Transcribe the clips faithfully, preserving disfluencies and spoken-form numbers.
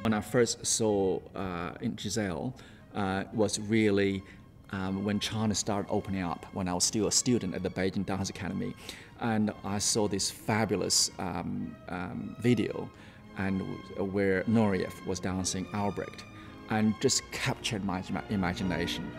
when I first saw uh, in Giselle uh, was really um, when China started opening up, when I was still a student at the Beijing Dance Academy. And I saw this fabulous um, um, video and where Nureyev was dancing Albrecht, and just captured my imagination.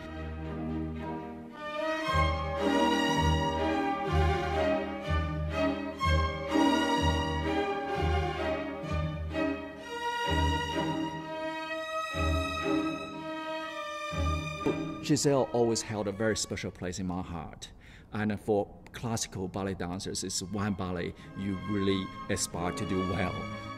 Giselle always held a very special place in my heart. And for classical ballet dancers, it's one ballet you really aspire to do well.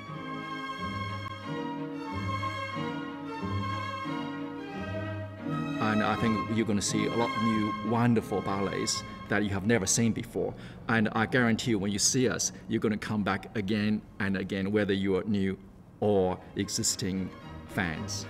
And I think you're going to see a lot of new wonderful ballets that you have never seen before. And I guarantee you, when you see us, you're going to come back again and again, whether you are new or existing fans.